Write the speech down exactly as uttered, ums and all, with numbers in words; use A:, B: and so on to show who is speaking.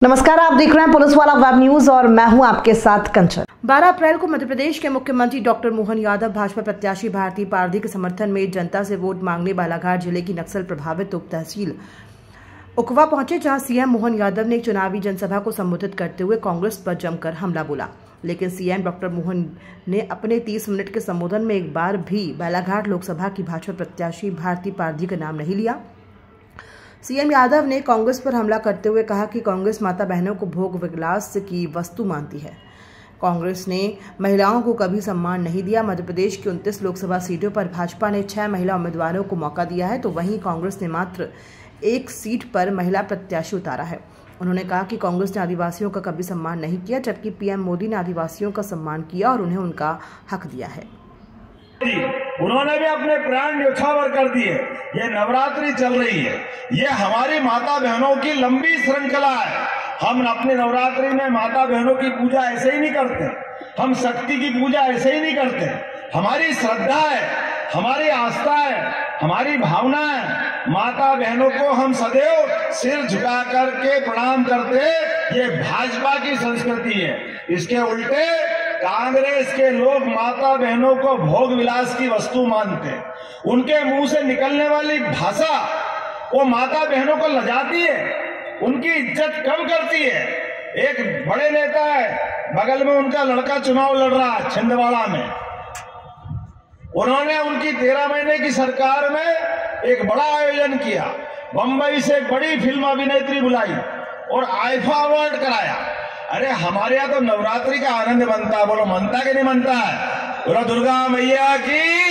A: नमस्कार, आप देख रहे हैं पुलिस वाला वेब न्यूज और मैं हूं आपके साथ कंचन। बारह अप्रैल को मध्य प्रदेश के मुख्यमंत्री डॉक्टर मोहन यादव भाजपा प्रत्याशी भारती पारधी के समर्थन में जनता से वोट मांगने बालाघाट जिले की नक्सल प्रभावित उप तहसील उकवा पहुंचे, जहां सीएम मोहन यादव ने एक चुनावी जनसभा को संबोधित करते हुए कांग्रेस पर जमकर हमला बोला। लेकिन सीएम डॉक्टर मोहन ने अपने तीस मिनट के संबोधन में एक बार भी बालाघाट लोकसभा की भाजपा प्रत्याशी भारती पारधी का नाम नहीं लिया। सीएम यादव ने कांग्रेस पर हमला करते हुए कहा कि कांग्रेस माता बहनों को भोग विलास की वस्तु मानती है। कांग्रेस ने महिलाओं को कभी सम्मान नहीं दिया। मध्य प्रदेश की उनतीस लोकसभा सीटों पर भाजपा ने छह महिला उम्मीदवारों को मौका दिया है, तो वहीं कांग्रेस ने मात्र एक सीट पर महिला प्रत्याशी उतारा है। उन्होंने कहा कि कांग्रेस ने आदिवासियों का कभी सम्मान नहीं किया, जबकि पीएम मोदी ने आदिवासियों का सम्मान किया और उन्हें उनका हक दिया है।
B: उन्होंने भी अपने प्राण न्यौछावर कर दिए। ये नवरात्रि चल रही है, ये हमारी माता बहनों की लंबी श्रृंखला है। हम अपने नवरात्रि में माता बहनों की पूजा ऐसे ही नहीं करते, हम शक्ति की पूजा ऐसे ही नहीं करते। हमारी श्रद्धा है, हमारी आस्था है, हमारी भावना है। माता बहनों को हम सदैव सिर झुका करके प्रणाम करते, ये भाजपा की संस्कृति है। इसके उल्टे कांग्रेस के लोग माता बहनों को भोग विलास की वस्तु मानते हैं। उनके मुंह से निकलने वाली भाषा वो माता बहनों को लजाती है, उनकी इज्जत कम करती है। एक बड़े नेता है, बगल में उनका लड़का चुनाव लड़ रहा है छिंदवाड़ा में। उन्होंने उनकी तेरह महीने की सरकार में एक बड़ा आयोजन किया, बंबई से एक बड़ी फिल्म अभिनेत्री बुलाई और आईफा अवार्ड कराया। अरे हमारे यहाँ तो नवरात्रि का आनंद बनता है, बोलो मनता कि नहीं मनता है? बोलो दुर्गा मैया की